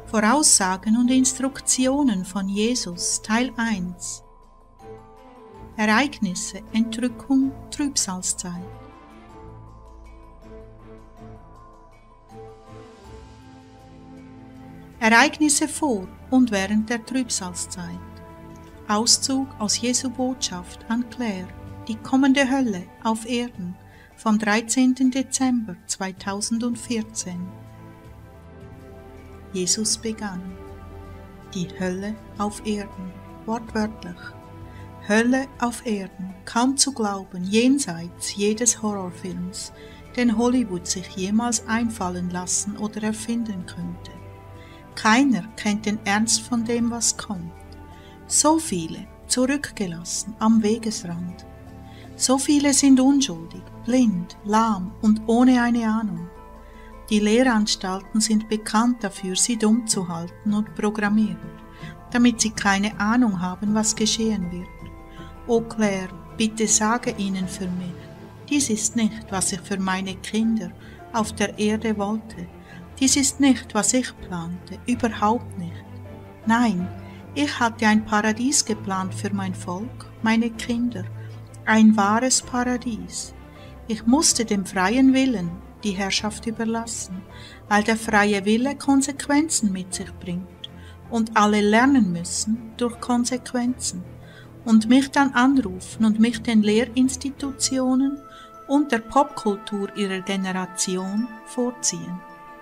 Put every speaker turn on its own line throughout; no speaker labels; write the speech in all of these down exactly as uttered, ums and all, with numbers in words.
Voraussagen und Instruktionen von Jesus Teil eins. Ereignisse, Entrückung, Trübsalzeit. Ereignisse vor und während der Trübsalzeit. Auszug aus Jesu Botschaft an Claire, die kommende Hölle auf Erden, vom dreizehnten Dezember zweitausendvierzehn. Jesus begann. Die Hölle auf Erden, wortwörtlich. Hölle auf Erden, kaum zu glauben, jenseits jedes Horrorfilms, den Hollywood sich jemals einfallen lassen oder erfinden könnte. Keiner kennt den Ernst von dem, was kommt. So viele zurückgelassen am Wegesrand. So viele sind unschuldig, blind, lahm und ohne eine Ahnung. Die Lehranstalten sind bekannt dafür, sie dumm zu halten und programmiert, damit sie keine Ahnung haben, was geschehen wird. O Claire, bitte sage ihnen für mich, dies ist nicht, was ich für meine Kinder auf der Erde wollte. Dies ist nicht, was ich plante, überhaupt nicht. Nein, ich hatte ein Paradies geplant für mein Volk, meine Kinder, ein wahres Paradies. Ich musste dem freien Willen die Herrschaft überlassen, weil der freie Wille Konsequenzen mit sich bringt und alle lernen müssen durch Konsequenzen und mich dann anrufen und mich den Lehrinstitutionen und der Popkultur ihrer Generation vorziehen.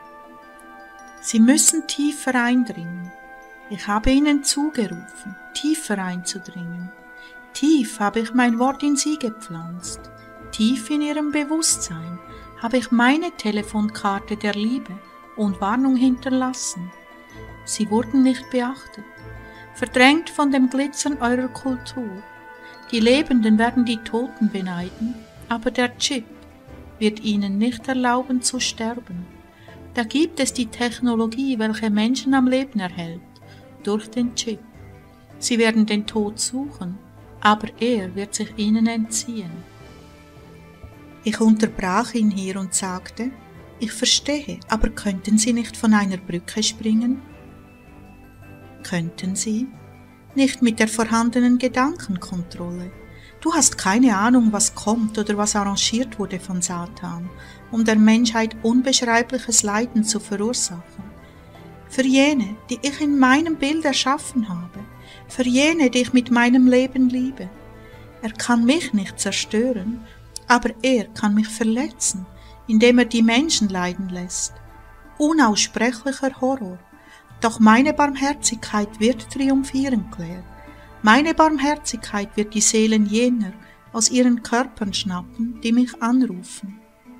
Sie müssen tiefer eindringen. Ich habe ihnen zugerufen, tiefer einzudringen. Tief habe ich mein Wort in sie gepflanzt. Tief in ihrem Bewusstsein habe ich meine Telefonkarte der Liebe und Warnung hinterlassen. Sie wurden nicht beachtet, verdrängt von dem Glitzern eurer Kultur. Die Lebenden werden die Toten beneiden, aber der Chip wird ihnen nicht erlauben zu sterben. Da gibt es die Technologie, welche Menschen am Leben erhält, durch den Chip. Sie werden den Tod suchen, aber er wird sich ihnen entziehen. Ich unterbrach ihn hier und sagte, ich verstehe, aber könnten Sie nicht von einer Brücke springen? Könnten Sie? Nicht mit der vorhandenen Gedankenkontrolle. Du hast keine Ahnung, was kommt oder was arrangiert wurde von Satan, um der Menschheit unbeschreibliches Leiden zu verursachen. Für jene, die ich in meinem Bild erschaffen habe, für jene, die ich mit meinem Leben liebe. Er kann mich nicht zerstören, aber er kann mich verletzen, indem er die Menschen leiden lässt. Unaussprechlicher Horror. Doch meine Barmherzigkeit wird triumphieren, Claire. Meine Barmherzigkeit wird die Seelen jener aus ihren Körpern schnappen, die mich anrufen.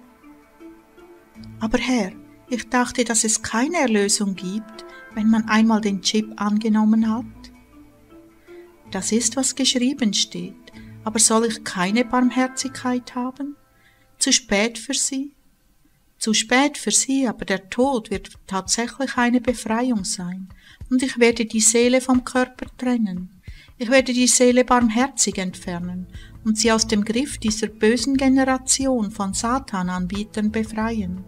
Aber Herr, ich dachte, dass es keine Erlösung gibt, wenn man einmal den Chip angenommen hat. Das ist, was geschrieben steht, aber soll ich keine Barmherzigkeit haben? Zu spät für sie? Zu spät für sie, aber der Tod wird tatsächlich eine Befreiung sein, und ich werde die Seele vom Körper trennen. Ich werde die Seele barmherzig entfernen und sie aus dem Griff dieser bösen Generation von Satan-Anbietern befreien.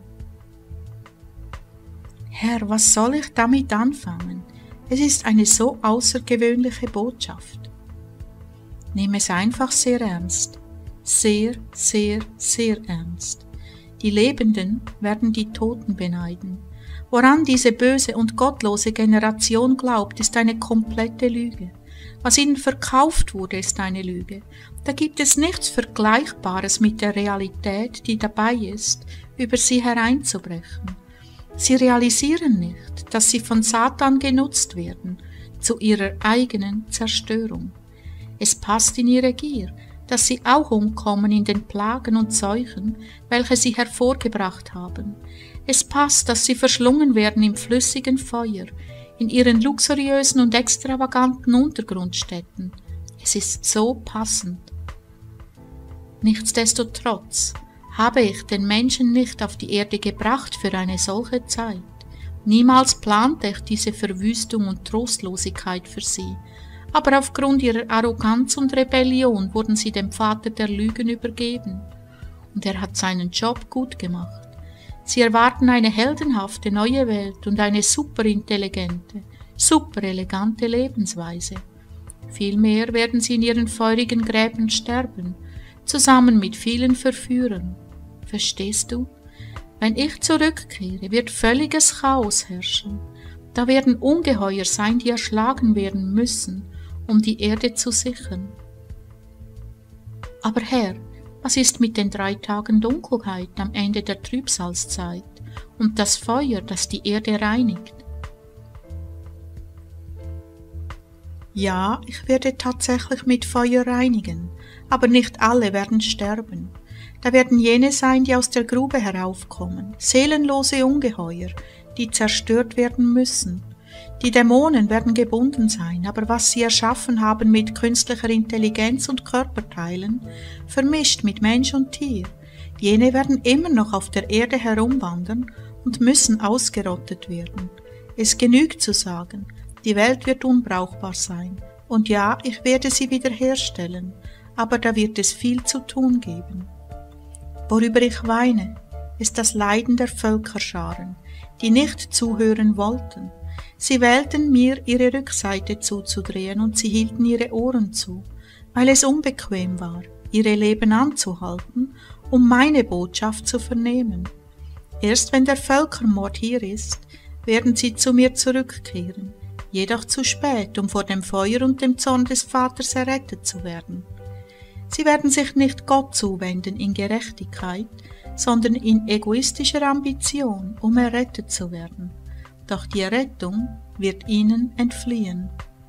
Herr, was soll ich damit anfangen? Es ist eine so außergewöhnliche Botschaft. Nimm es einfach sehr ernst. Sehr, sehr, sehr ernst. Die Lebenden werden die Toten beneiden. Woran diese böse und gottlose Generation glaubt, ist eine komplette Lüge. Was ihnen verkauft wurde, ist eine Lüge. Da gibt es nichts Vergleichbares mit der Realität, die dabei ist, über sie hereinzubrechen. Sie realisieren nicht, dass sie von Satan genutzt werden, zu ihrer eigenen Zerstörung. Es passt in ihre Gier, dass sie auch umkommen in den Plagen und Seuchen, welche sie hervorgebracht haben. Es passt, dass sie verschlungen werden im flüssigen Feuer, in ihren luxuriösen und extravaganten Untergrundstädten. Es ist so passend. Nichtsdestotrotz habe ich den Menschen nicht auf die Erde gebracht für eine solche Zeit. Niemals plante ich diese Verwüstung und Trostlosigkeit für sie, aber aufgrund ihrer Arroganz und Rebellion wurden sie dem Vater der Lügen übergeben. Und er hat seinen Job gut gemacht. Sie erwarten eine heldenhafte neue Welt und eine superintelligente, superelegante Lebensweise. Vielmehr werden sie in ihren feurigen Gräbern sterben, zusammen mit vielen Verführern. Verstehst du? Wenn ich zurückkehre, wird völliges Chaos herrschen. Da werden Ungeheuer sein, die erschlagen werden müssen, um die Erde zu sichern. Aber Herr, was ist mit den drei Tagen Dunkelheit am Ende der Trübsalzeit und das Feuer, das die Erde reinigt? Ja, ich werde tatsächlich mit Feuer reinigen, aber nicht alle werden sterben. Da werden jene sein, die aus der Grube heraufkommen, seelenlose Ungeheuer, die zerstört werden müssen. Die Dämonen werden gebunden sein, aber was sie erschaffen haben mit künstlicher Intelligenz und Körperteilen, vermischt mit Mensch und Tier, jene werden immer noch auf der Erde herumwandern und müssen ausgerottet werden. Es genügt zu sagen, die Welt wird unbrauchbar sein, und ja, ich werde sie wiederherstellen, aber da wird es viel zu tun geben. Worüber ich weine, ist das Leiden der Völkerscharen, die nicht zuhören wollten. Sie wählten mir, ihre Rückseite zuzudrehen, und sie hielten ihre Ohren zu, weil es unbequem war, ihre Leben anzuhalten, um meine Botschaft zu vernehmen. Erst wenn der Völkermord hier ist, werden sie zu mir zurückkehren, jedoch zu spät, um vor dem Feuer und dem Zorn des Vaters errettet zu werden. Sie werden sich nicht Gott zuwenden in Gerechtigkeit, sondern in egoistischer Ambition, um errettet zu werden. Doch die Errettung wird ihnen entfliehen.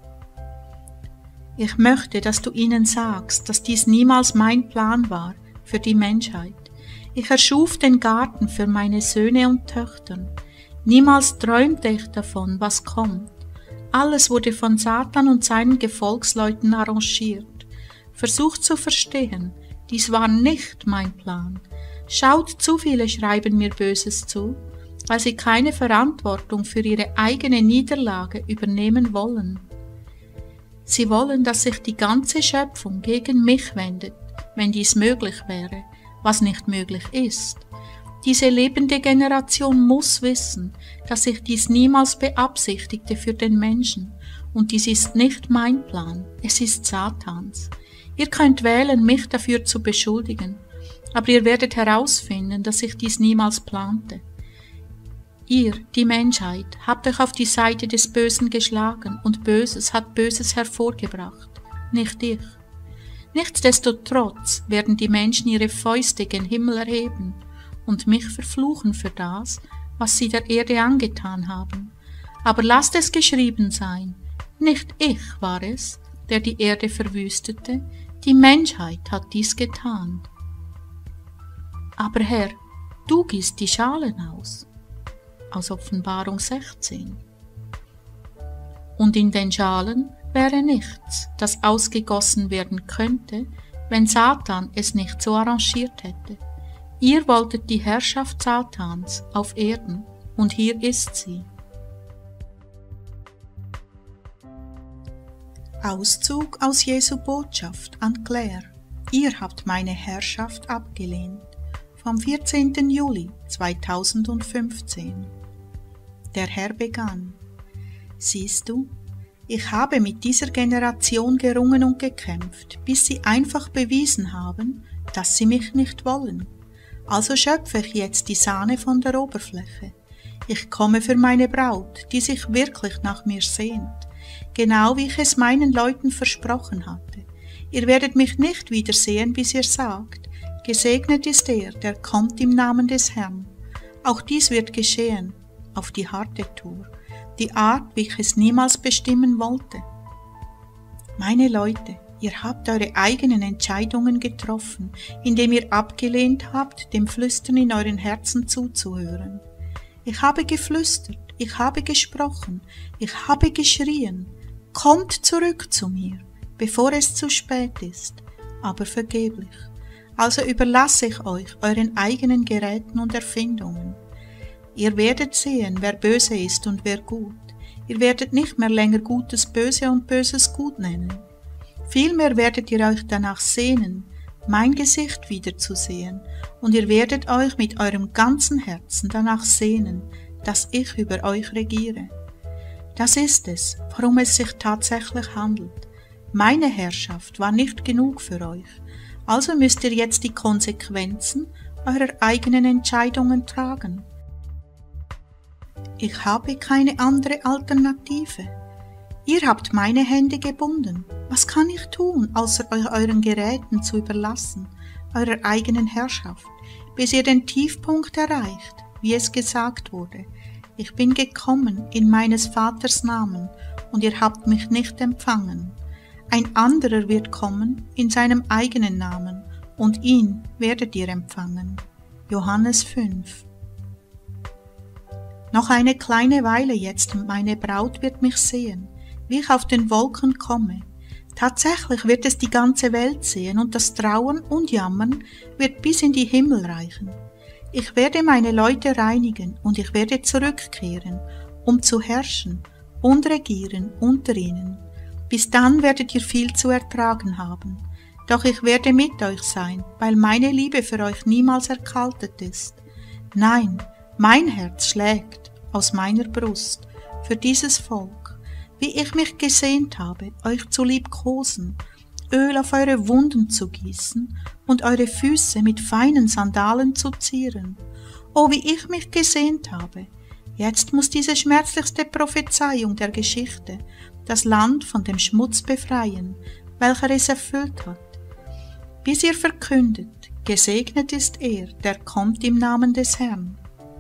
Ich möchte, dass du ihnen sagst, dass dies niemals mein Plan war für die Menschheit. Ich erschuf den Garten für meine Söhne und Töchter. Niemals träumte ich davon, was kommt. Alles wurde von Satan und seinen Gefolgsleuten arrangiert. Versucht zu verstehen, dies war nicht mein Plan. Schaut, zu viele schreiben mir Böses zu, weil sie keine Verantwortung für ihre eigene Niederlage übernehmen wollen. Sie wollen, dass sich die ganze Schöpfung gegen mich wendet, wenn dies möglich wäre, was nicht möglich ist. Diese lebende Generation muss wissen, dass ich dies niemals beabsichtigte für den Menschen, und dies ist nicht mein Plan, es ist Satans. Ihr könnt wählen, mich dafür zu beschuldigen, aber ihr werdet herausfinden, dass ich dies niemals plante. Ihr, die Menschheit, habt euch auf die Seite des Bösen geschlagen, und Böses hat Böses hervorgebracht, nicht ich. Nichtsdestotrotz werden die Menschen ihre Fäuste gen Himmel erheben und mich verfluchen für das, was sie der Erde angetan haben. Aber lasst es geschrieben sein, nicht ich war es, der die Erde verwüstete, die Menschheit hat dies getan. Aber Herr, du gießt die Schalen aus. Aus Offenbarung sechzehn. Und in den Schalen wäre nichts, das ausgegossen werden könnte, wenn Satan es nicht so arrangiert hätte. Ihr wolltet die Herrschaft Satans auf Erden, und hier ist sie. Auszug aus Jesu Botschaft an Claire. Ihr habt meine Herrschaft abgelehnt. Vom vierzehnten Juli zweitausendfünfzehn. Der Herr begann: Siehst du, ich habe mit dieser Generation gerungen und gekämpft, bis sie einfach bewiesen haben, dass sie mich nicht wollen. Also schöpfe ich jetzt die Sahne von der Oberfläche. Ich komme für meine Braut, die sich wirklich nach mir sehnt, genau wie ich es meinen Leuten versprochen hatte. Ihr werdet mich nicht wiedersehen, bis ihr sagt: Gesegnet ist er, der kommt im Namen des Herrn. Auch dies wird geschehen, auf die harte Tour, die Art, wie ich es niemals bestimmen wollte. Meine Leute, ihr habt eure eigenen Entscheidungen getroffen, indem ihr abgelehnt habt, dem Flüstern in euren Herzen zuzuhören. Ich habe geflüstert, ich habe gesprochen, ich habe geschrien: Kommt zurück zu mir, bevor es zu spät ist, aber vergeblich. Also überlasse ich euch euren eigenen Geräten und Erfindungen. Ihr werdet sehen, wer böse ist und wer gut. Ihr werdet nicht mehr länger Gutes böse und Böses gut nennen. Vielmehr werdet ihr euch danach sehnen, mein Gesicht wiederzusehen, und ihr werdet euch mit eurem ganzen Herzen danach sehnen, dass ich über euch regiere. Das ist es, worum es sich tatsächlich handelt. Meine Herrschaft war nicht genug für euch, also müsst ihr jetzt die Konsequenzen eurer eigenen Entscheidungen tragen. Ich habe keine andere Alternative. Ihr habt meine Hände gebunden. Was kann ich tun, außer euch euren Geräten zu überlassen, eurer eigenen Herrschaft, bis ihr den Tiefpunkt erreicht, wie es gesagt wurde. Ich bin gekommen in meines Vaters Namen, und ihr habt mich nicht empfangen. Ein anderer wird kommen in seinem eigenen Namen, und ihn werdet ihr empfangen. Johannes fünf. Noch eine kleine Weile jetzt, und meine Braut wird mich sehen, wie ich auf den Wolken komme. Tatsächlich wird es die ganze Welt sehen, und das Trauern und Jammern wird bis in die Himmel reichen. Ich werde meine Leute reinigen, und ich werde zurückkehren, um zu herrschen und regieren unter ihnen. Bis dann werdet ihr viel zu ertragen haben. Doch ich werde mit euch sein, weil meine Liebe für euch niemals erkaltet ist. Nein, mein Herz schlägt aus meiner Brust für dieses Volk, wie ich mich gesehnt habe, euch zu liebkosen, Öl auf eure Wunden zu gießen und eure Füße mit feinen Sandalen zu zieren. Oh, wie ich mich gesehnt habe! Jetzt muss diese schmerzlichste Prophezeiung der Geschichte das Land von dem Schmutz befreien, welcher es erfüllt hat. Bis ihr verkündet, gesegnet ist er, der kommt im Namen des Herrn.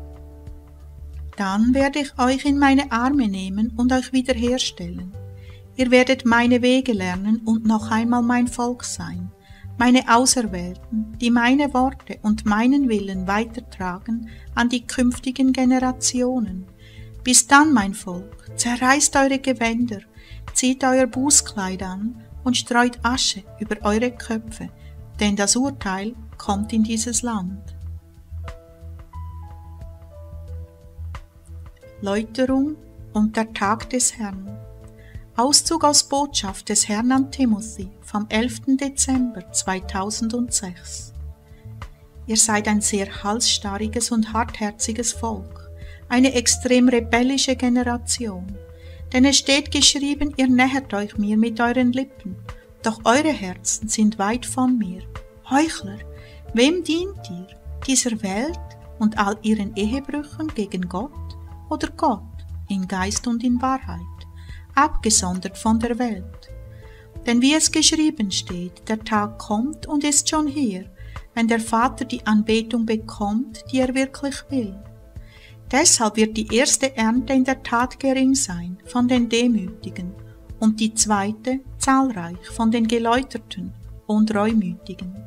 Dann werde ich euch in meine Arme nehmen und euch wiederherstellen. Ihr werdet meine Wege lernen und noch einmal mein Volk sein, meine Auserwählten, die meine Worte und meinen Willen weitertragen an die künftigen Generationen. Bis dann, mein Volk, zerreißt eure Gewänder, zieht euer Bußkleid an und streut Asche über eure Köpfe, denn das Urteil kommt in dieses Land. Läuterung und der Tag des Herrn. Auszug aus Botschaft des Herrn an Timothy vom elften Dezember zweitausendsechs. Ihr seid ein sehr halsstarriges und hartherziges Volk, eine extrem rebellische Generation. Denn es steht geschrieben, ihr nähert euch mir mit euren Lippen, doch eure Herzen sind weit von mir. Heuchler, wem dient ihr? Dieser Welt und all ihren Ehebrüchen gegen Gott oder Gott in Geist und in Wahrheit, abgesondert von der Welt? Denn wie es geschrieben steht, der Tag kommt und ist schon hier, wenn der Vater die Anbetung bekommt, die er wirklich will. Deshalb wird die erste Ernte in der Tat gering sein von den Demütigen und die zweite zahlreich von den Geläuterten und Reumütigen.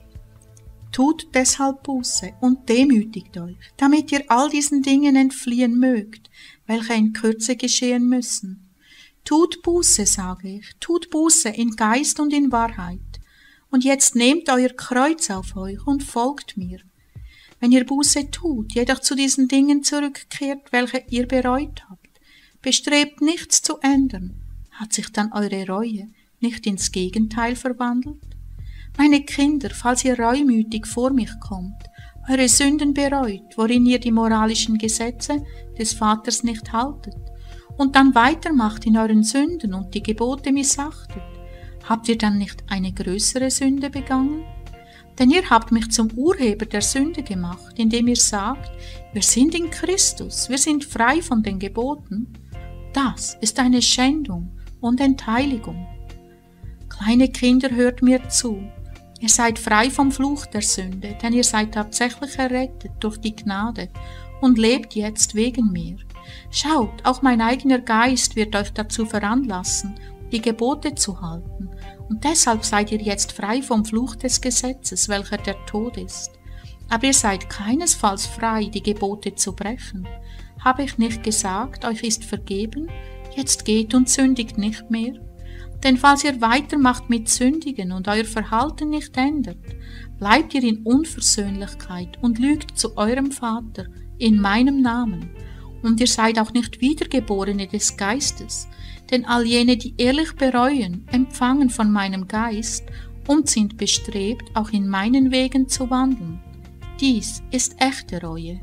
Tut deshalb Buße und demütigt euch, damit ihr all diesen Dingen entfliehen mögt, welche in Kürze geschehen müssen. Tut Buße, sage ich, tut Buße in Geist und in Wahrheit. Und jetzt nehmt euer Kreuz auf euch und folgt mir. Wenn ihr Buße tut, jedoch zu diesen Dingen zurückkehrt, welche ihr bereut habt, bestrebt nichts zu ändern, hat sich dann eure Reue nicht ins Gegenteil verwandelt? Meine Kinder, falls ihr reumütig vor mich kommt, eure Sünden bereut, worin ihr die moralischen Gesetze des Vaters nicht haltet, und dann weitermacht in euren Sünden und die Gebote missachtet, habt ihr dann nicht eine größere Sünde begangen? Denn ihr habt mich zum Urheber der Sünde gemacht, indem ihr sagt, wir sind in Christus, wir sind frei von den Geboten. Das ist eine Schändung und Entheiligung. Kleine Kinder, hört mir zu. Ihr seid frei vom Fluch der Sünde, denn ihr seid tatsächlich errettet durch die Gnade und lebt jetzt wegen mir. Schaut, auch mein eigener Geist wird euch dazu veranlassen, die Gebote zu halten. Und deshalb seid ihr jetzt frei vom Fluch des Gesetzes, welcher der Tod ist. Aber ihr seid keinesfalls frei, die Gebote zu brechen. Habe ich nicht gesagt, euch ist vergeben? Jetzt geht und sündigt nicht mehr. Denn falls ihr weitermacht mit Sündigen und euer Verhalten nicht ändert, bleibt ihr in Unversöhnlichkeit und lügt zu eurem Vater in meinem Namen. Und ihr seid auch nicht Wiedergeborene des Geistes, denn all jene, die ehrlich bereuen, empfangen von meinem Geist und sind bestrebt, auch in meinen Wegen zu wandeln. Dies ist echte Reue.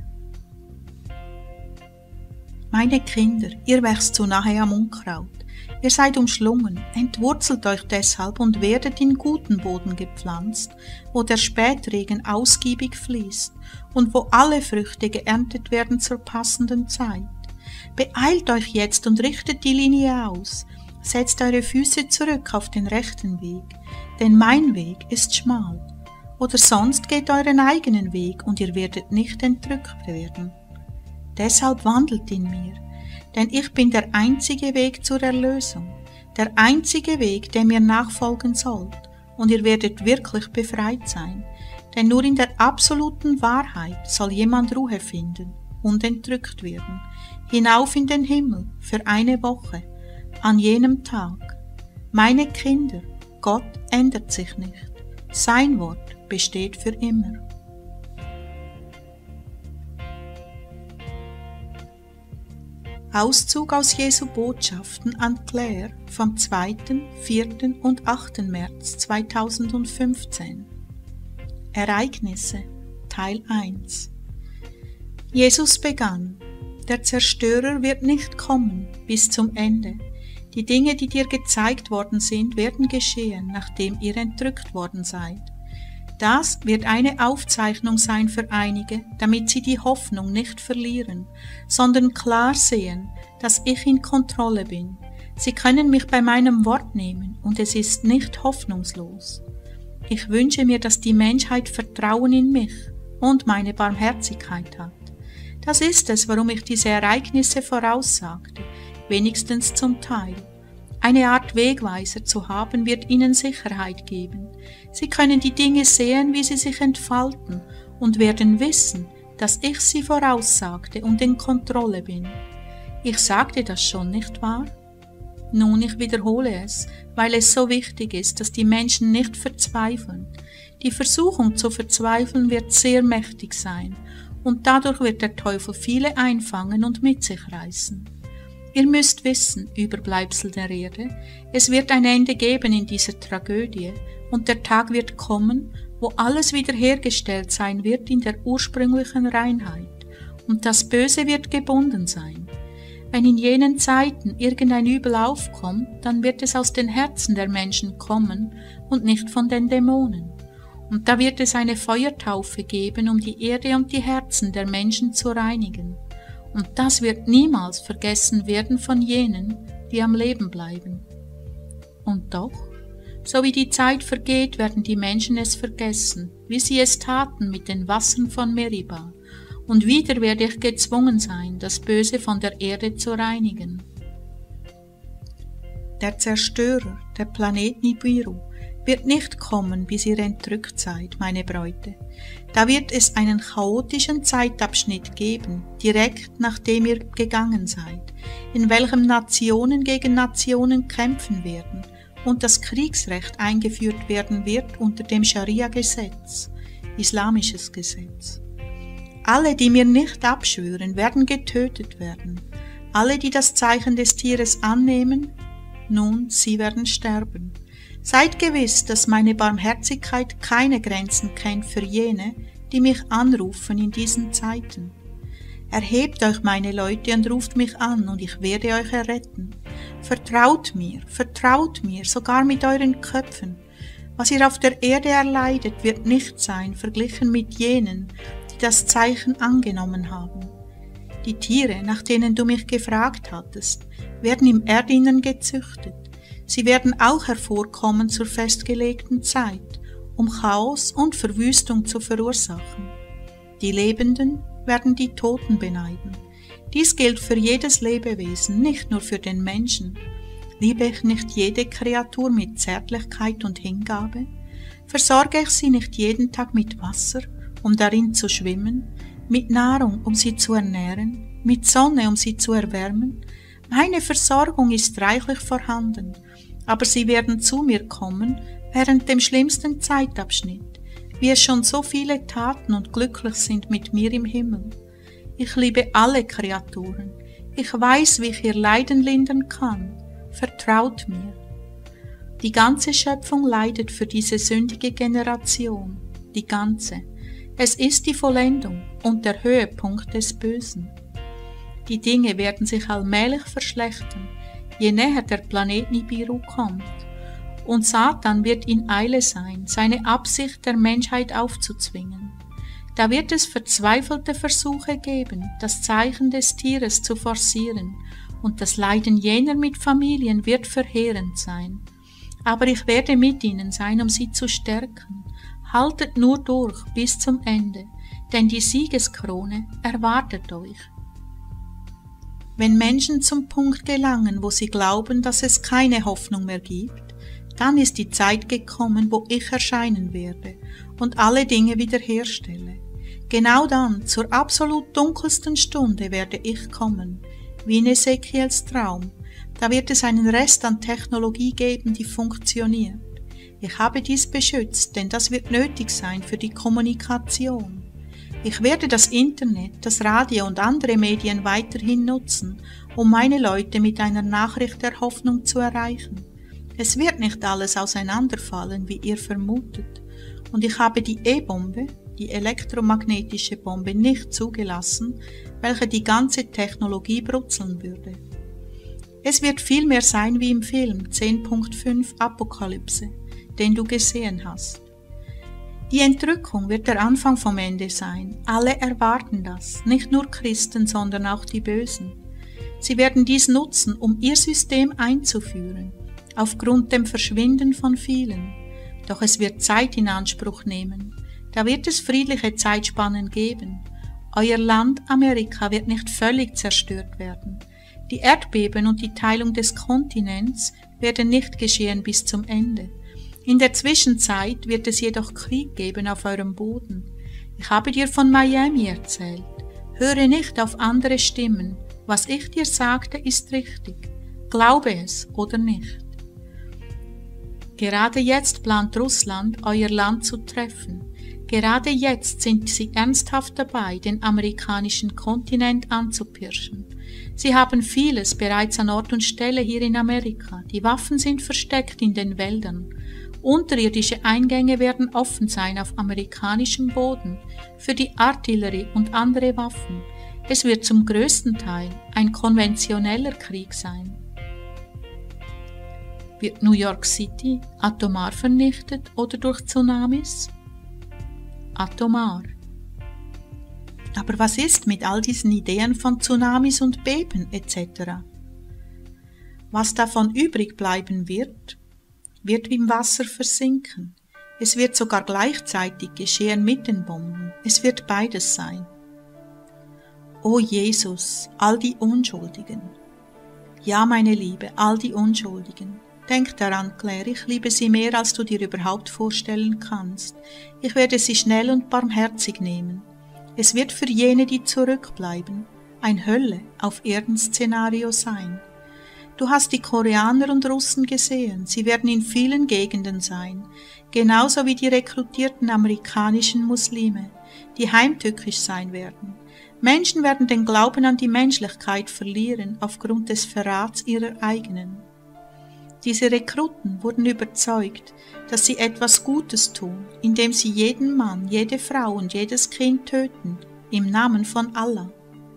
Meine Kinder, ihr wächst zu nahe am Unkraut. Ihr seid umschlungen, entwurzelt euch deshalb und werdet in guten Boden gepflanzt, wo der Spätregen ausgiebig fließt und wo alle Früchte geerntet werden zur passenden Zeit. Beeilt euch jetzt und richtet die Linie aus, setzt eure Füße zurück auf den rechten Weg, denn mein Weg ist schmal. Oder sonst geht euren eigenen Weg und ihr werdet nicht entrückt werden. Deshalb wandelt in mir, denn ich bin der einzige Weg zur Erlösung, der einzige Weg, dem ihr nachfolgen sollt, und ihr werdet wirklich befreit sein, denn nur in der absoluten Wahrheit soll jemand Ruhe finden und entrückt werden, hinauf in den Himmel für eine Woche, an jenem Tag. Meine Kinder, Gott ändert sich nicht, sein Wort besteht für immer. Auszug aus Jesu Botschaften an Claire vom zweiten, vierten und achten März zweitausendfünfzehn. Ereignisse Teil eins. Jesus begann: Der Zerstörer wird nicht kommen bis zum Ende. Die Dinge, die dir gezeigt worden sind, werden geschehen, nachdem ihr entrückt worden seid. Das wird eine Aufzeichnung sein für einige, damit sie die Hoffnung nicht verlieren, sondern klar sehen, dass ich in Kontrolle bin. Sie können mich bei meinem Wort nehmen und es ist nicht hoffnungslos. Ich wünsche mir, dass die Menschheit Vertrauen in mich und meine Barmherzigkeit hat. Das ist es, warum ich diese Ereignisse voraussagte, wenigstens zum Teil. Eine Art Wegweiser zu haben, wird ihnen Sicherheit geben. Sie können die Dinge sehen, wie sie sich entfalten, und werden wissen, dass ich sie voraussagte und in Kontrolle bin. Ich sagte das schon, nicht wahr? Nun, ich wiederhole es, weil es so wichtig ist, dass die Menschen nicht verzweifeln. Die Versuchung zu verzweifeln wird sehr mächtig sein, und dadurch wird der Teufel viele einfangen und mit sich reißen. Ihr müsst wissen, Überbleibsel der Erde, es wird ein Ende geben in dieser Tragödie, und der Tag wird kommen, wo alles wiederhergestellt sein wird in der ursprünglichen Reinheit, und das Böse wird gebunden sein. Wenn in jenen Zeiten irgendein Übel aufkommt, dann wird es aus den Herzen der Menschen kommen und nicht von den Dämonen. Und da wird es eine Feuertaufe geben, um die Erde und die Herzen der Menschen zu reinigen. Und das wird niemals vergessen werden von jenen, die am Leben bleiben. Und doch, so wie die Zeit vergeht, werden die Menschen es vergessen, wie sie es taten mit den Wassern von Meriba. Und wieder werde ich gezwungen sein, das Böse von der Erde zu reinigen. Der Zerstörer, der Planet Nibiru, wird nicht kommen, bis ihr entrückt seid, meine Bräute. Da wird es einen chaotischen Zeitabschnitt geben, direkt nachdem ihr gegangen seid, in welchem Nationen gegen Nationen kämpfen werden und das Kriegsrecht eingeführt werden wird unter dem Scharia-Gesetz, islamisches Gesetz. Alle, die mir nicht abschwören, werden getötet werden. Alle, die das Zeichen des Tieres annehmen, nun, sie werden sterben. Seid gewiss, dass meine Barmherzigkeit keine Grenzen kennt für jene, die mich anrufen in diesen Zeiten. Erhebt euch, meine Leute, und ruft mich an, und ich werde euch erretten. Vertraut mir, vertraut mir, sogar mit euren Köpfen. Was ihr auf der Erde erleidet, wird nicht sein, verglichen mit jenen, die das Zeichen angenommen haben. Die Tiere, nach denen du mich gefragt hattest, werden im Erdinnern gezüchtet. Sie werden auch hervorkommen zur festgelegten Zeit, um Chaos und Verwüstung zu verursachen. Die Lebenden werden die Toten beneiden. Dies gilt für jedes Lebewesen, nicht nur für den Menschen. Liebe ich nicht jede Kreatur mit Zärtlichkeit und Hingabe? Versorge ich sie nicht jeden Tag mit Wasser, um darin zu schwimmen, mit Nahrung, um sie zu ernähren, mit Sonne, um sie zu erwärmen? Meine Versorgung ist reichlich vorhanden, aber sie werden zu mir kommen während dem schlimmsten Zeitabschnitt, wie es schon so viele taten und glücklich sind mit mir im Himmel. Ich liebe alle Kreaturen. Ich weiß, wie ich ihr Leiden lindern kann. Vertraut mir. Die ganze Schöpfung leidet für diese sündige Generation, die ganze. Es ist die Vollendung und der Höhepunkt des Bösen. Die Dinge werden sich allmählich verschlechtern, je näher der Planet Nibiru kommt. Und Satan wird in Eile sein, seine Absicht der Menschheit aufzuzwingen. Da wird es verzweifelte Versuche geben, das Zeichen des Tieres zu forcieren, und das Leiden jener mit Familien wird verheerend sein. Aber ich werde mit ihnen sein, um sie zu stärken. Haltet nur durch bis zum Ende, denn die Siegeskrone erwartet euch. Wenn Menschen zum Punkt gelangen, wo sie glauben, dass es keine Hoffnung mehr gibt, dann ist die Zeit gekommen, wo ich erscheinen werde und alle Dinge wiederherstelle. Genau dann, zur absolut dunkelsten Stunde, werde ich kommen, wie in Ezekiels Traum. Da wird es einen Rest an Technologie geben, die funktioniert. Ich habe dies beschützt, denn das wird nötig sein für die Kommunikation. Ich werde das Internet, das Radio und andere Medien weiterhin nutzen, um meine Leute mit einer Nachricht der Hoffnung zu erreichen. Es wird nicht alles auseinanderfallen, wie ihr vermutet. Und ich habe die E-Bombe, die elektromagnetische Bombe, nicht zugelassen, welche die ganze Technologie brutzeln würde. Es wird viel mehr sein wie im Film zehn Punkt fünf Apokalypse, den du gesehen hast. Die Entrückung wird der Anfang vom Ende sein. Alle erwarten das, nicht nur Christen, sondern auch die Bösen. Sie werden dies nutzen, um ihr System einzuführen, aufgrund dem Verschwinden von vielen. Doch es wird Zeit in Anspruch nehmen. Da wird es friedliche Zeitspannen geben. Euer Land Amerika wird nicht völlig zerstört werden. Die Erdbeben und die Teilung des Kontinents werden nicht geschehen bis zum Ende. In der Zwischenzeit wird es jedoch Krieg geben auf eurem Boden. Ich habe dir von Miami erzählt. Höre nicht auf andere Stimmen. Was ich dir sagte, ist richtig. Glaube es oder nicht. Gerade jetzt plant Russland, euer Land zu treffen. Gerade jetzt sind sie ernsthaft dabei, den amerikanischen Kontinent anzupirschen. Sie haben vieles bereits an Ort und Stelle hier in Amerika. Die Waffen sind versteckt in den Wäldern. Unterirdische Eingänge werden offen sein auf amerikanischem Boden für die Artillerie und andere Waffen. Es wird zum größten Teil ein konventioneller Krieg sein. Wird New York City atomar vernichtet oder durch Tsunamis? Atomar. Aber was ist mit all diesen Ideen von Tsunamis und Beben et cetera? Was davon übrig bleiben wird, wird im Wasser versinken. Es wird sogar gleichzeitig geschehen mit den Bomben. Es wird beides sein. O Jesus, all die Unschuldigen. Ja, meine Liebe, all die Unschuldigen. Denk daran, Claire, ich liebe sie mehr, als du dir überhaupt vorstellen kannst. Ich werde sie schnell und barmherzig nehmen. Es wird für jene, die zurückbleiben, ein Hölle auf Erden-Szenario sein. Du hast die Koreaner und Russen gesehen, sie werden in vielen Gegenden sein, genauso wie die rekrutierten amerikanischen Muslime, die heimtückisch sein werden. Menschen werden den Glauben an die Menschlichkeit verlieren aufgrund des Verrats ihrer eigenen. Diese Rekruten wurden überzeugt, dass sie etwas Gutes tun, indem sie jeden Mann, jede Frau und jedes Kind töten, im Namen von Allah.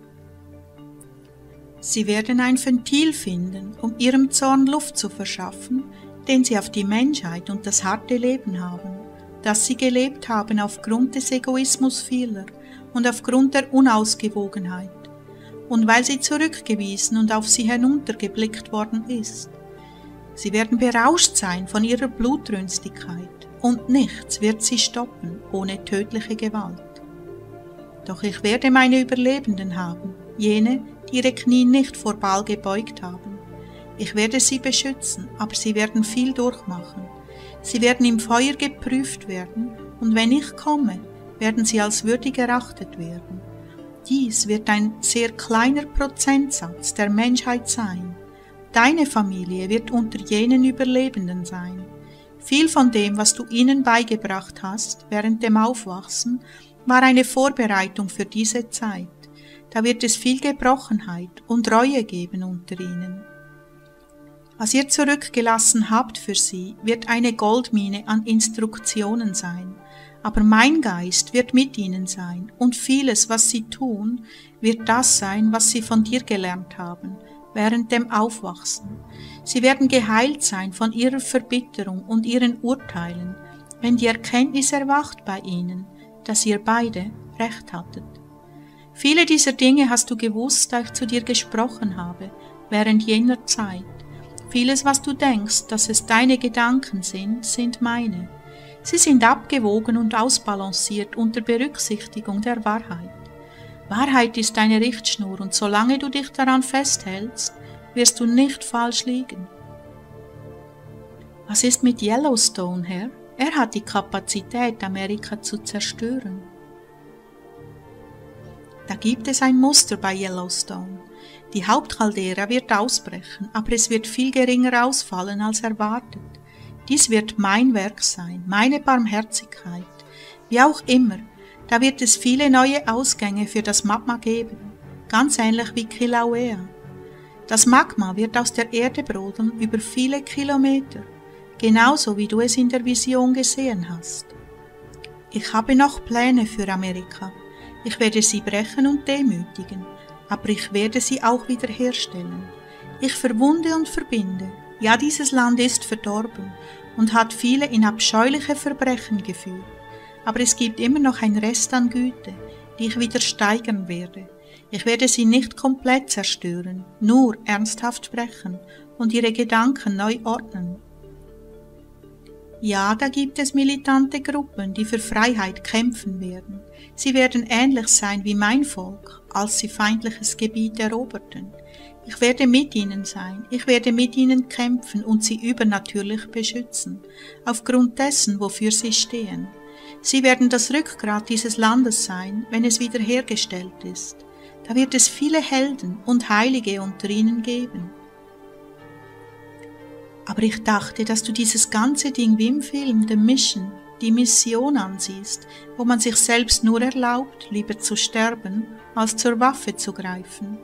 Sie werden ein Ventil finden, um ihrem Zorn Luft zu verschaffen, den sie auf die Menschheit und das harte Leben haben, das sie gelebt haben aufgrund des Egoismus vieler und aufgrund der Unausgewogenheit, und weil sie zurückgewiesen und auf sie heruntergeblickt worden ist. Sie werden berauscht sein von ihrer Blutrünstigkeit, und nichts wird sie stoppen ohne tödliche Gewalt. Doch ich werde meine Überlebenden haben, jene, die ihre Knie nicht vor Baal gebeugt haben. Ich werde sie beschützen, aber sie werden viel durchmachen. Sie werden im Feuer geprüft werden, und wenn ich komme, werden sie als würdig erachtet werden. Dies wird ein sehr kleiner Prozentsatz der Menschheit sein. Deine Familie wird unter jenen Überlebenden sein. Viel von dem, was du ihnen beigebracht hast während dem Aufwachsen, war eine Vorbereitung für diese Zeit. Da wird es viel Gebrochenheit und Reue geben unter ihnen. Was ihr zurückgelassen habt für sie, wird eine Goldmine an Instruktionen sein, aber mein Geist wird mit ihnen sein, und vieles, was sie tun, wird das sein, was sie von dir gelernt haben, während dem Aufwachsen. Sie werden geheilt sein von ihrer Verbitterung und ihren Urteilen, wenn die Erkenntnis erwacht bei ihnen, dass ihr beide recht hattet. Viele dieser Dinge hast du gewusst, da ich zu dir gesprochen habe, während jener Zeit. Vieles, was du denkst, dass es deine Gedanken sind, sind meine. Sie sind abgewogen und ausbalanciert unter Berücksichtigung der Wahrheit. Wahrheit ist eine Richtschnur, und solange du dich daran festhältst, wirst du nicht falsch liegen. Was ist mit Yellowstone, Herr? Er hat die Kapazität, Amerika zu zerstören. Da gibt es ein Muster bei Yellowstone. Die Hauptcaldera wird ausbrechen, aber es wird viel geringer ausfallen als erwartet. Dies wird mein Werk sein, meine Barmherzigkeit. Wie auch immer, da wird es viele neue Ausgänge für das Magma geben, ganz ähnlich wie Kilauea. Das Magma wird aus der Erde brodeln über viele Kilometer, genauso wie du es in der Vision gesehen hast. Ich habe noch Pläne für Amerika. Ich werde sie brechen und demütigen, aber ich werde sie auch wiederherstellen. Ich verwunde und verbinde. Ja, dieses Land ist verdorben und hat viele in abscheuliche Verbrechen geführt. Aber es gibt immer noch ein Rest an Güte, die ich wieder steigern werde. Ich werde sie nicht komplett zerstören, nur ernsthaft brechen und ihre Gedanken neu ordnen. Ja, da gibt es militante Gruppen, die für Freiheit kämpfen werden. Sie werden ähnlich sein wie mein Volk, als sie feindliches Gebiet eroberten. Ich werde mit ihnen sein, ich werde mit ihnen kämpfen und sie übernatürlich beschützen, aufgrund dessen, wofür sie stehen. Sie werden das Rückgrat dieses Landes sein, wenn es wiederhergestellt ist. Da wird es viele Helden und Heilige unter ihnen geben. Aber ich dachte, dass du dieses ganze Ding wie im Film, The Mission, die Mission ansiehst, wo man sich selbst nur erlaubt, lieber zu sterben, als zur Waffe zu greifen.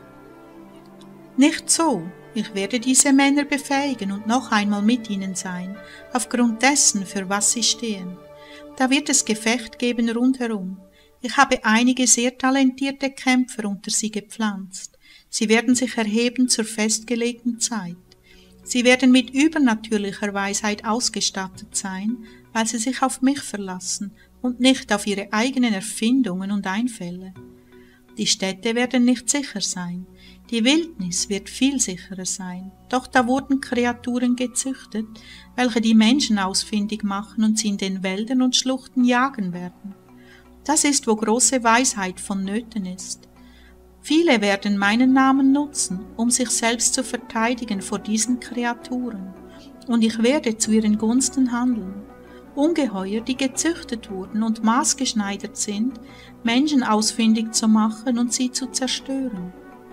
Nicht so. Ich werde diese Männer befähigen und noch einmal mit ihnen sein, aufgrund dessen, für was sie stehen. Da wird es Gefecht geben rundherum. Ich habe einige sehr talentierte Kämpfer unter sie gepflanzt. Sie werden sich erheben zur festgelegten Zeit. Sie werden mit übernatürlicher Weisheit ausgestattet sein, weil sie sich auf mich verlassen und nicht auf ihre eigenen Erfindungen und Einfälle. Die Städte werden nicht sicher sein, die Wildnis wird viel sicherer sein, doch da wurden Kreaturen gezüchtet, welche die Menschen ausfindig machen und sie in den Wäldern und Schluchten jagen werden. Das ist, wo große Weisheit vonnöten ist. Viele werden meinen Namen nutzen, um sich selbst zu verteidigen vor diesen Kreaturen, und ich werde zu ihren Gunsten handeln. Ungeheuer, die gezüchtet wurden und maßgeschneidert sind, Menschen ausfindig zu machen und sie zu zerstören.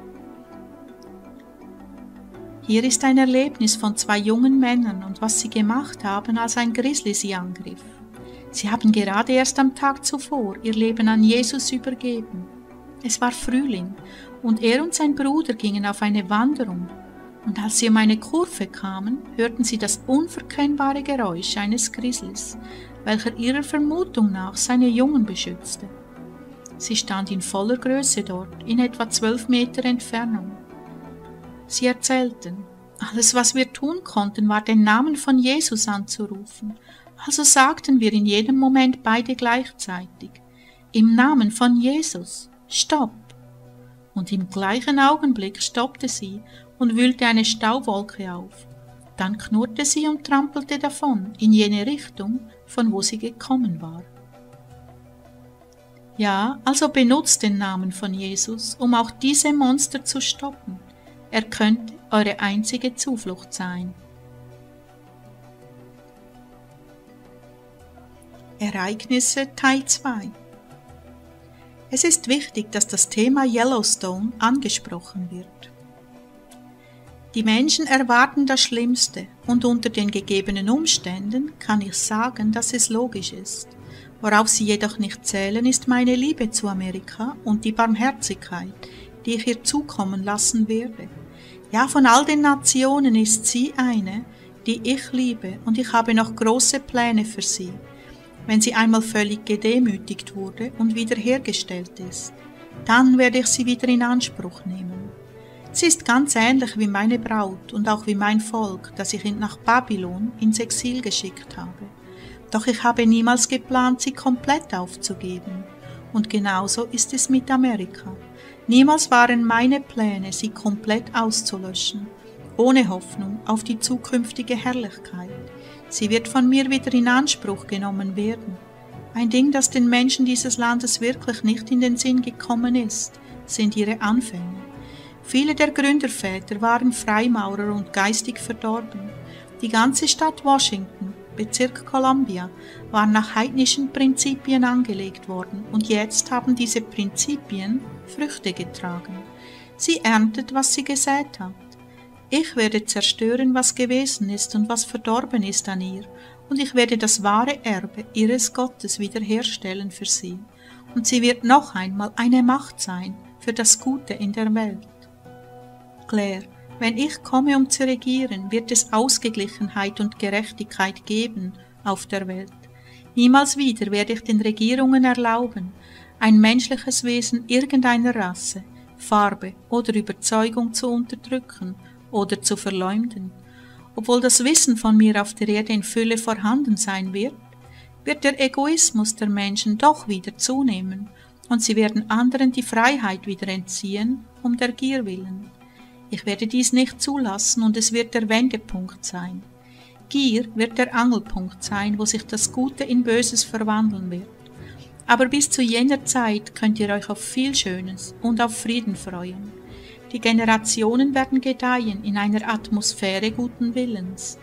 Hier ist ein Erlebnis von zwei jungen Männern und was sie gemacht haben, als ein Grizzly sie angriff. Sie haben gerade erst am Tag zuvor ihr Leben an Jesus übergeben. Es war Frühling, und er und sein Bruder gingen auf eine Wanderung, und als sie um eine Kurve kamen, hörten sie das unverkennbare Geräusch eines Grizzlys, welcher ihrer Vermutung nach seine Jungen beschützte. Sie stand in voller Größe dort, in etwa zwölf Meter Entfernung. Sie erzählten, alles, was wir tun konnten, war den Namen von Jesus anzurufen, also sagten wir in jedem Moment beide gleichzeitig, im Namen von Jesus. Stopp! Und im gleichen Augenblick stoppte sie und wühlte eine Staubwolke auf. Dann knurrte sie und trampelte davon in jene Richtung, von wo sie gekommen war. Ja, also benutzt den Namen von Jesus, um auch diese Monster zu stoppen. Er könnte eure einzige Zuflucht sein. Ereignisse Teil zwei. Es ist wichtig, dass das Thema Yellowstone angesprochen wird. Die Menschen erwarten das Schlimmste und unter den gegebenen Umständen kann ich sagen, dass es logisch ist. Worauf sie jedoch nicht zählen, ist meine Liebe zu Amerika und die Barmherzigkeit, die ich ihr zukommen lassen werde. Ja, von all den Nationen ist sie eine, die ich liebe, und ich habe noch große Pläne für sie, wenn sie einmal völlig gedemütigt wurde und wiederhergestellt ist. Dann werde ich sie wieder in Anspruch nehmen. Sie ist ganz ähnlich wie meine Braut und auch wie mein Volk, das ich nach Babylon ins Exil geschickt habe. Doch ich habe niemals geplant, sie komplett aufzugeben. Und genauso ist es mit Amerika. Niemals waren meine Pläne, sie komplett auszulöschen, ohne Hoffnung auf die zukünftige Herrlichkeit. Sie wird von mir wieder in Anspruch genommen werden. Ein Ding, das den Menschen dieses Landes wirklich nicht in den Sinn gekommen ist, sind ihre Anfänge. Viele der Gründerväter waren Freimaurer und geistig verdorben. Die ganze Stadt Washington, Bezirk Columbia, war nach heidnischen Prinzipien angelegt worden und jetzt haben diese Prinzipien Früchte getragen. Sie erntet, was sie gesät hat. Ich werde zerstören, was gewesen ist und was verdorben ist an ihr, und ich werde das wahre Erbe ihres Gottes wiederherstellen für sie, und sie wird noch einmal eine Macht sein für das Gute in der Welt. Claire, wenn ich komme, um zu regieren, wird es Ausgeglichenheit und Gerechtigkeit geben auf der Welt. Niemals wieder werde ich den Regierungen erlauben, ein menschliches Wesen irgendeiner Rasse, Farbe oder Überzeugung zu unterdrücken oder zu verleumden. Obwohl das Wissen von mir auf der Erde in Fülle vorhanden sein wird, wird der Egoismus der Menschen doch wieder zunehmen und sie werden anderen die Freiheit wieder entziehen, um der Gier willen. Ich werde dies nicht zulassen und es wird der Wendepunkt sein. Gier wird der Angelpunkt sein, wo sich das Gute in Böses verwandeln wird. Aber bis zu jener Zeit könnt ihr euch auf viel Schönes und auf Frieden freuen. Die Generationen werden gedeihen in einer Atmosphäre guten Willens.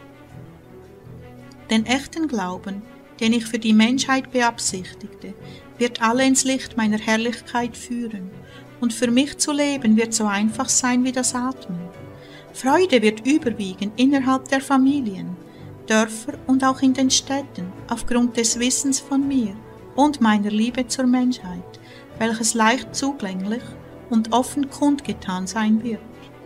Den echten Glauben, den ich für die Menschheit beabsichtigte, wird alle ins Licht meiner Herrlichkeit führen, und für mich zu leben wird so einfach sein wie das Atmen. Freude wird überwiegen innerhalb der Familien, Dörfer und auch in den Städten, aufgrund des Wissens von mir und meiner Liebe zur Menschheit, welches leicht zugänglich und offen kundgetan sein wird.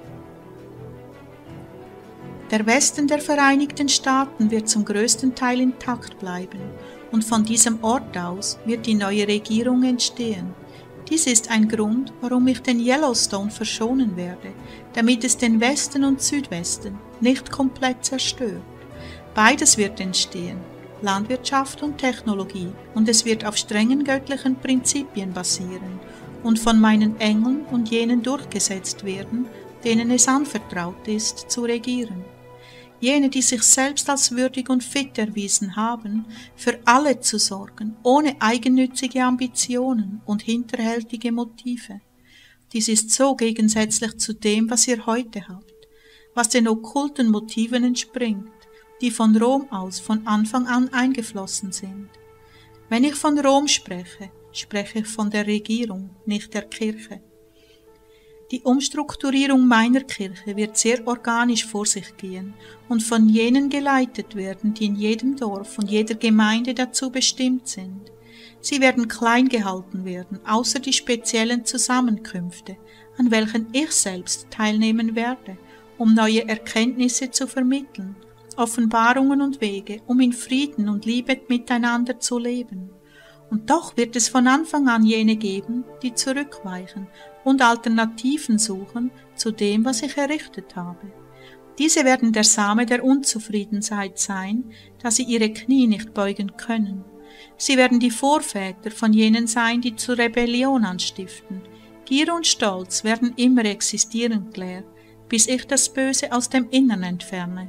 Der Westen der Vereinigten Staaten wird zum größten Teil intakt bleiben und von diesem Ort aus wird die neue Regierung entstehen. Dies ist ein Grund, warum ich den Yellowstone verschonen werde, damit es den Westen und Südwesten nicht komplett zerstört. Beides wird entstehen, Landwirtschaft und Technologie, und es wird auf strengen göttlichen Prinzipien basieren und von meinen Engeln und jenen durchgesetzt werden, denen es anvertraut ist, zu regieren. Jene, die sich selbst als würdig und fit erwiesen haben, für alle zu sorgen, ohne eigennützige Ambitionen und hinterhältige Motive. Dies ist so gegensätzlich zu dem, was ihr heute habt, was den okkulten Motiven entspringt, die von Rom aus von Anfang an eingeflossen sind. Wenn ich von Rom spreche, spreche ich von der Regierung, nicht der Kirche. Die Umstrukturierung meiner Kirche wird sehr organisch vor sich gehen und von jenen geleitet werden, die in jedem Dorf und jeder Gemeinde dazu bestimmt sind. Sie werden klein gehalten werden, außer die speziellen Zusammenkünfte, an welchen ich selbst teilnehmen werde, um neue Erkenntnisse zu vermitteln, Offenbarungen und Wege, um in Frieden und Liebe miteinander zu leben. Und doch wird es von Anfang an jene geben, die zurückweichen und Alternativen suchen zu dem, was ich errichtet habe. Diese werden der Same der Unzufriedenheit sein, da sie ihre Knie nicht beugen können. Sie werden die Vorväter von jenen sein, die zur Rebellion anstiften. Gier und Stolz werden immer existieren, Claire, bis ich das Böse aus dem Innern entferne.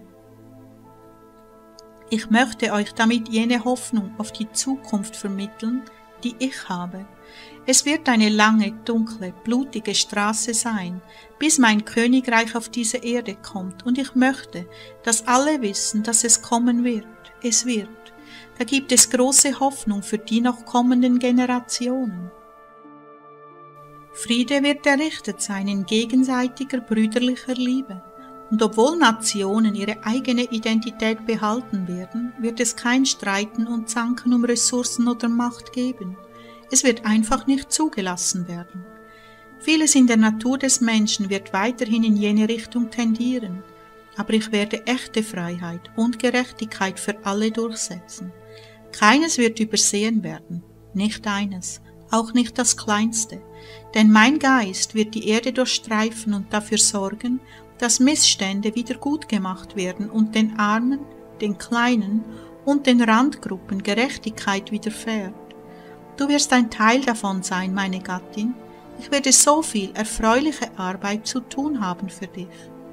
Ich möchte euch damit jene Hoffnung auf die Zukunft vermitteln, die ich habe. Es wird eine lange, dunkle, blutige Straße sein, bis mein Königreich auf diese Erde kommt, und ich möchte, dass alle wissen, dass es kommen wird. Es wird. Da gibt es große Hoffnung für die noch kommenden Generationen. Friede wird errichtet sein in gegenseitiger brüderlicher Liebe. Und obwohl Nationen ihre eigene Identität behalten werden, wird es kein Streiten und Zanken um Ressourcen oder Macht geben. Es wird einfach nicht zugelassen werden. Vieles in der Natur des Menschen wird weiterhin in jene Richtung tendieren, aber ich werde echte Freiheit und Gerechtigkeit für alle durchsetzen. Keines wird übersehen werden, nicht eines, auch nicht das Kleinste, denn mein Geist wird die Erde durchstreifen und dafür sorgen, dass Missstände wieder gut gemacht werden und den Armen, den Kleinen und den Randgruppen Gerechtigkeit widerfährt. Du wirst ein Teil davon sein, meine Gattin. Ich werde so viel erfreuliche Arbeit zu tun haben für dich.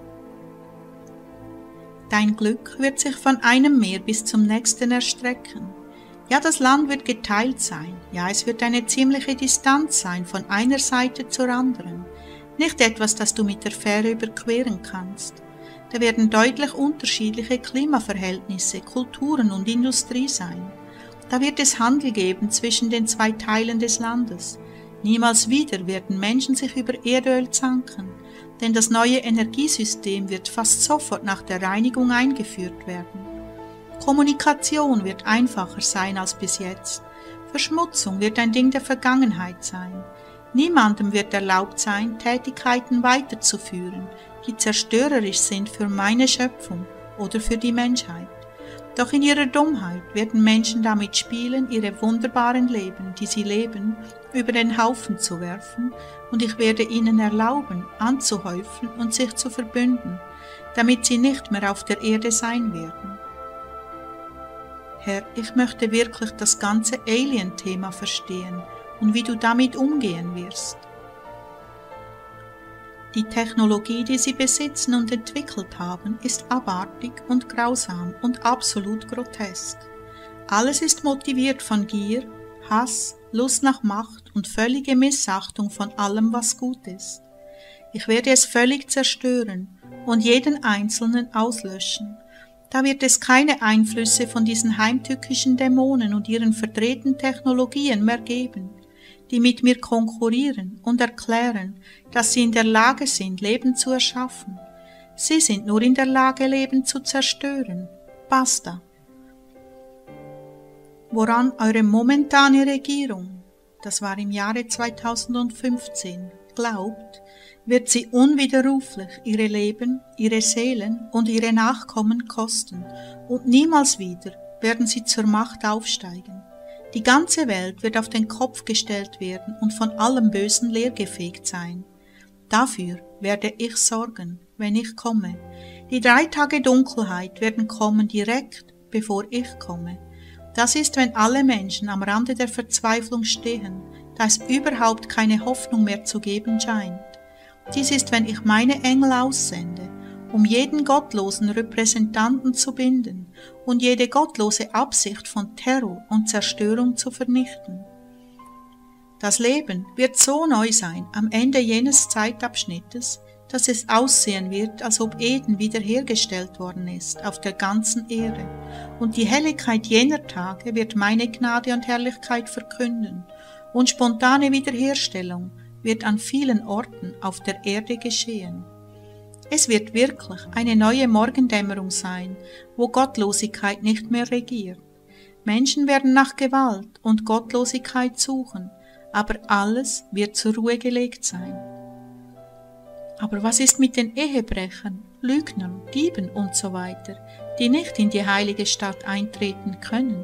Dein Glück wird sich von einem Meer bis zum nächsten erstrecken. Ja, das Land wird geteilt sein. Ja, es wird eine ziemliche Distanz sein von einer Seite zur anderen. Nicht etwas, das du mit der Fähre überqueren kannst. Da werden deutlich unterschiedliche Klimaverhältnisse, Kulturen und Industrie sein. Da wird es Handel geben zwischen den zwei Teilen des Landes. Niemals wieder werden Menschen sich über Erdöl zanken, denn das neue Energiesystem wird fast sofort nach der Reinigung eingeführt werden. Kommunikation wird einfacher sein als bis jetzt. Verschmutzung wird ein Ding der Vergangenheit sein. Niemandem wird erlaubt sein, Tätigkeiten weiterzuführen, die zerstörerisch sind für meine Schöpfung oder für die Menschheit. Doch in ihrer Dummheit werden Menschen damit spielen, ihre wunderbaren Leben, die sie leben, über den Haufen zu werfen, und ich werde ihnen erlauben, anzuhäufen und sich zu verbünden, damit sie nicht mehr auf der Erde sein werden. Herr, ich möchte wirklich das ganze Alien-Thema verstehen und wie du damit umgehen wirst. Die Technologie, die sie besitzen und entwickelt haben, ist abartig und grausam und absolut grotesk. Alles ist motiviert von Gier, Hass, Lust nach Macht und völlige Missachtung von allem, was gut ist. Ich werde es völlig zerstören und jeden Einzelnen auslöschen. Da wird es keine Einflüsse von diesen heimtückischen Dämonen und ihren verdrehten Technologien mehr geben, die mit mir konkurrieren und erklären, dass sie in der Lage sind, Leben zu erschaffen. Sie sind nur in der Lage, Leben zu zerstören. Basta. Woran eure momentane Regierung, das war im Jahre zweitausendfünfzehn, glaubt, wird sie unwiderruflich ihre Leben, ihre Seelen und ihre Nachkommen kosten, und niemals wieder werden sie zur Macht aufsteigen. Die ganze Welt wird auf den Kopf gestellt werden und von allem Bösen leergefegt sein. Dafür werde ich sorgen, wenn ich komme. Die drei Tage Dunkelheit werden kommen direkt, bevor ich komme. Das ist, wenn alle Menschen am Rande der Verzweiflung stehen, da es überhaupt keine Hoffnung mehr zu geben scheint. Dies ist, wenn ich meine Engel aussende, um jeden gottlosen Repräsentanten zu binden und jede gottlose Absicht von Terror und Zerstörung zu vernichten. Das Leben wird so neu sein am Ende jenes Zeitabschnittes, dass es aussehen wird, als ob Eden wiederhergestellt worden ist auf der ganzen Erde, und die Helligkeit jener Tage wird meine Gnade und Herrlichkeit verkünden, und spontane Wiederherstellung wird an vielen Orten auf der Erde geschehen. Es wird wirklich eine neue Morgendämmerung sein, wo Gottlosigkeit nicht mehr regiert. Menschen werden nach Gewalt und Gottlosigkeit suchen, aber alles wird zur Ruhe gelegt sein. Aber was ist mit den Ehebrechern, Lügnern, Dieben und so weiter, die nicht in die heilige Stadt eintreten können?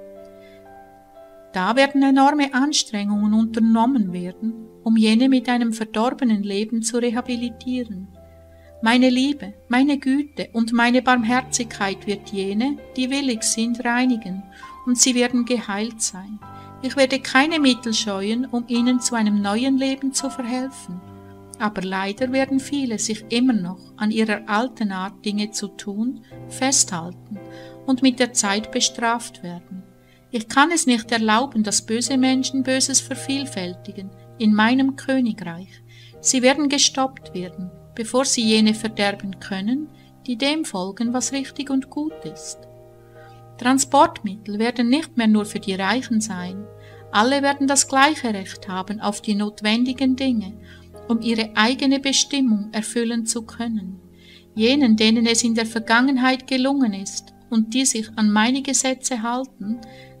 Da werden enorme Anstrengungen unternommen werden, um jene mit einem verdorbenen Leben zu rehabilitieren. Meine Liebe, meine Güte und meine Barmherzigkeit wird jene, die willig sind, reinigen, und sie werden geheilt sein. Ich werde keine Mittel scheuen, um ihnen zu einem neuen Leben zu verhelfen. Aber leider werden viele sich immer noch an ihrer alten Art, Dinge zu tun, festhalten und mit der Zeit bestraft werden. Ich kann es nicht erlauben, dass böse Menschen Böses vervielfältigen in meinem Königreich. Sie werden gestoppt werden, bevor sie jene verderben können, die dem folgen, was richtig und gut ist. Transportmittel werden nicht mehr nur für die Reichen sein. Alle werden das gleiche Recht haben auf die notwendigen Dinge, um ihre eigene Bestimmung erfüllen zu können. Jenen, denen es in der Vergangenheit gelungen ist und die sich an meine Gesetze halten,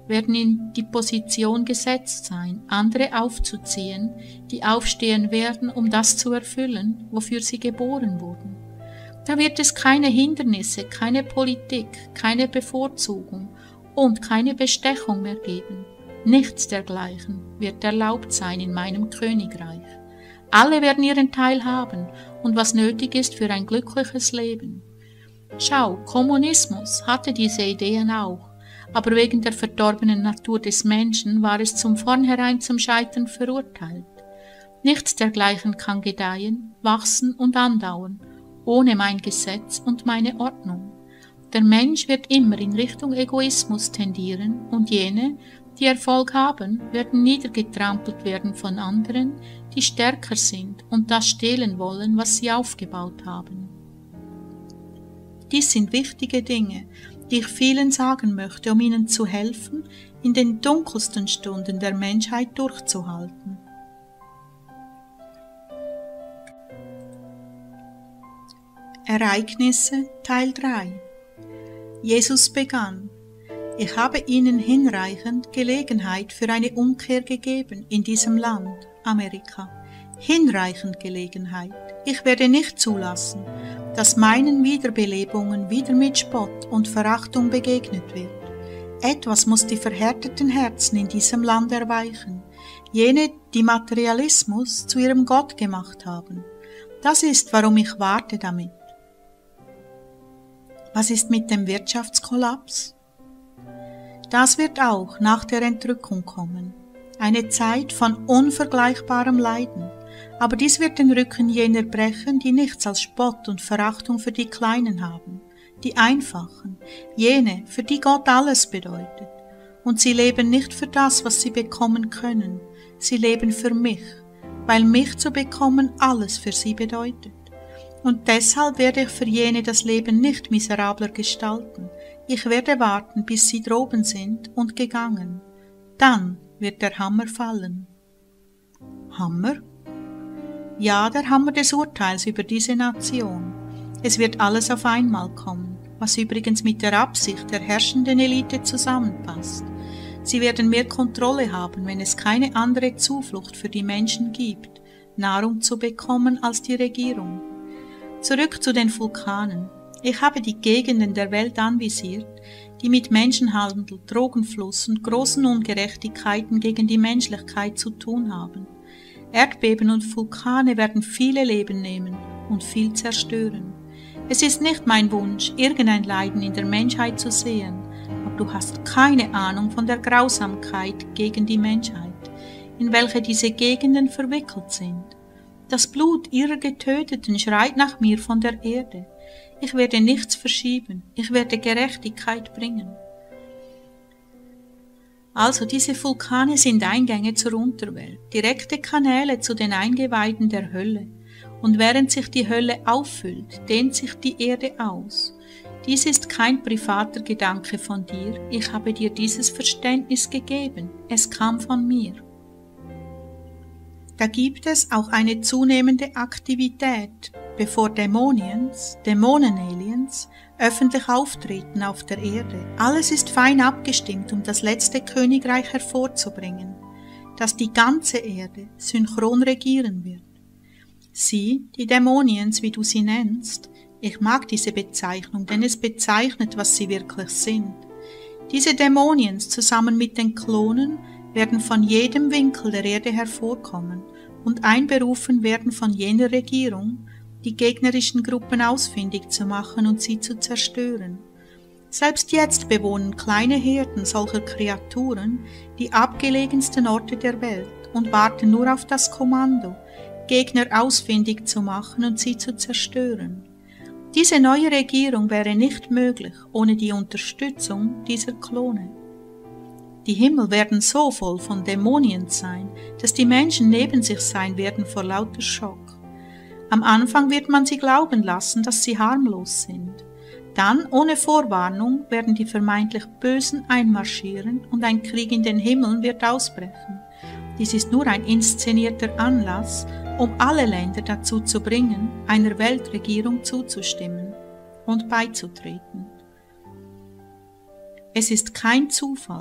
werden in die Position gesetzt sein, andere aufzuziehen, die aufstehen werden, um das zu erfüllen, wofür sie geboren wurden. Da wird es keine Hindernisse, keine Politik, keine Bevorzugung und keine Bestechung mehr geben. Nichts dergleichen wird erlaubt sein in meinem Königreich. Alle werden ihren Teil haben und was nötig ist für ein glückliches Leben. Schau, Kommunismus hatte diese Ideen auch, aber wegen der verdorbenen Natur des Menschen war es zum Vornherein zum Scheitern verurteilt. Nichts dergleichen kann gedeihen, wachsen und andauern, ohne mein Gesetz und meine Ordnung. Der Mensch wird immer in Richtung Egoismus tendieren und jene, die Erfolg haben, werden niedergetrampelt werden von anderen, die stärker sind und das stehlen wollen, was sie aufgebaut haben. Dies sind wichtige Dinge, die ich vielen sagen möchte, um ihnen zu helfen, in den dunkelsten Stunden der Menschheit durchzuhalten. Ereignisse Teil drei. Jesus begann: Ich habe ihnen hinreichend Gelegenheit für eine Umkehr gegeben in diesem Land, Amerika. Hinreichend Gelegenheit. Ich werde nicht zulassen, dass meinen Wiederbelebungen wieder mit Spott und Verachtung begegnet wird. Etwas muss die verhärteten Herzen in diesem Land erweichen, jene, die Materialismus zu ihrem Gott gemacht haben. Das ist, warum ich warte damit. Was ist mit dem Wirtschaftskollaps? Das wird auch nach der Entrückung kommen. Eine Zeit von unvergleichbarem Leiden. Aber dies wird den Rücken jener brechen, die nichts als Spott und Verachtung für die Kleinen haben. Die Einfachen, jene, für die Gott alles bedeutet. Und sie leben nicht für das, was sie bekommen können. Sie leben für mich, weil mich zu bekommen alles für sie bedeutet. Und deshalb werde ich für jene das Leben nicht miserabler gestalten. Ich werde warten, bis sie droben sind und gegangen. Dann wird der Hammer fallen. Hammer? Ja, der Hammer des Urteils über diese Nation. Es wird alles auf einmal kommen, was übrigens mit der Absicht der herrschenden Elite zusammenpasst. Sie werden mehr Kontrolle haben, wenn es keine andere Zuflucht für die Menschen gibt, Nahrung zu bekommen als die Regierung. Zurück zu den Vulkanen. Ich habe die Gegenden der Welt anvisiert, die mit Menschenhandel, Drogenfluss und großen Ungerechtigkeiten gegen die Menschlichkeit zu tun haben. Erdbeben und Vulkane werden viele Leben nehmen und viel zerstören. Es ist nicht mein Wunsch, irgendein Leiden in der Menschheit zu sehen, aber du hast keine Ahnung von der Grausamkeit gegen die Menschheit, in welche diese Gegenden verwickelt sind. Das Blut ihrer Getöteten schreit nach mir von der Erde. Ich werde nichts verschieben, ich werde Gerechtigkeit bringen. Also diese Vulkane sind Eingänge zur Unterwelt, direkte Kanäle zu den Eingeweiden der Hölle. Und während sich die Hölle auffüllt, dehnt sich die Erde aus. Dies ist kein privater Gedanke von dir, ich habe dir dieses Verständnis gegeben, es kam von mir. Da gibt es auch eine zunehmende Aktivität, bevor Dämoniens, Dämonenaliens, öffentlich auftreten auf der Erde. Alles ist fein abgestimmt, um das letzte Königreich hervorzubringen, das die ganze Erde synchron regieren wird. Sie, die Dämoniens, wie du sie nennst, ich mag diese Bezeichnung, denn es bezeichnet, was sie wirklich sind. Diese Dämoniens zusammen mit den Klonen werden von jedem Winkel der Erde hervorkommen und einberufen werden von jener Regierung, die gegnerischen Gruppen ausfindig zu machen und sie zu zerstören. Selbst jetzt bewohnen kleine Herden solcher Kreaturen die abgelegensten Orte der Welt und warten nur auf das Kommando, Gegner ausfindig zu machen und sie zu zerstören. Diese neue Regierung wäre nicht möglich ohne die Unterstützung dieser Klone. Die Himmel werden so voll von Dämonien sein, dass die Menschen neben sich sein werden vor lauter Schock. Am Anfang wird man sie glauben lassen, dass sie harmlos sind. Dann, ohne Vorwarnung, werden die vermeintlich Bösen einmarschieren und ein Krieg in den Himmeln wird ausbrechen. Dies ist nur ein inszenierter Anlass, um alle Länder dazu zu bringen, einer Weltregierung zuzustimmen und beizutreten. Es ist kein Zufall,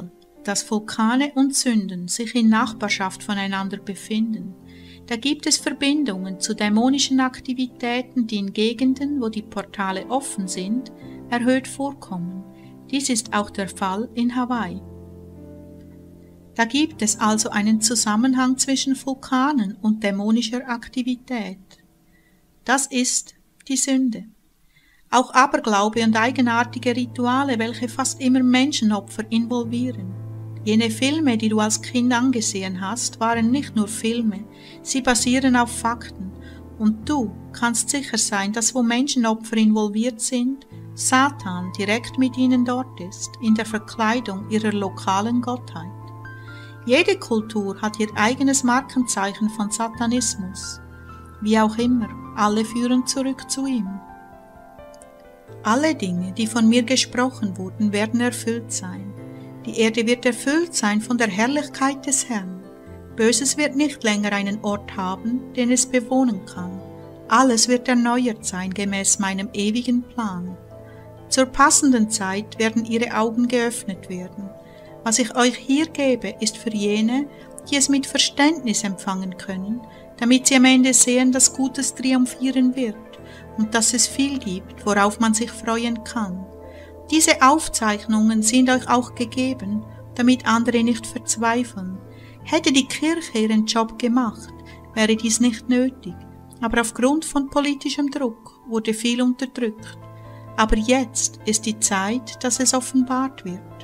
dass Vulkane und Sünden sich in Nachbarschaft voneinander befinden. Da gibt es Verbindungen zu dämonischen Aktivitäten, die in Gegenden, wo die Portale offen sind, erhöht vorkommen. Dies ist auch der Fall in Hawaii. Da gibt es also einen Zusammenhang zwischen Vulkanen und dämonischer Aktivität. Das ist die Sünde. Auch Aberglaube und eigenartige Rituale, welche fast immer Menschenopfer involvieren. Jene Filme, die du als Kind angesehen hast, waren nicht nur Filme, sie basieren auf Fakten. Und du kannst sicher sein, dass wo Menschenopfer involviert sind, Satan direkt mit ihnen dort ist, in der Verkleidung ihrer lokalen Gottheit. Jede Kultur hat ihr eigenes Markenzeichen von Satanismus. Wie auch immer, alle führen zurück zu ihm. Alle Dinge, die von mir gesprochen wurden, werden erfüllt sein. Die Erde wird erfüllt sein von der Herrlichkeit des Herrn. Böses wird nicht länger einen Ort haben, den es bewohnen kann. Alles wird erneuert sein, gemäß meinem ewigen Plan. Zur passenden Zeit werden ihre Augen geöffnet werden. Was ich euch hier gebe, ist für jene, die es mit Verständnis empfangen können, damit sie am Ende sehen, dass Gutes triumphieren wird und dass es viel gibt, worauf man sich freuen kann. Diese Aufzeichnungen sind euch auch gegeben, damit andere nicht verzweifeln. Hätte die Kirche ihren Job gemacht, wäre dies nicht nötig, aber aufgrund von politischem Druck wurde viel unterdrückt. Aber jetzt ist die Zeit, dass es offenbart wird.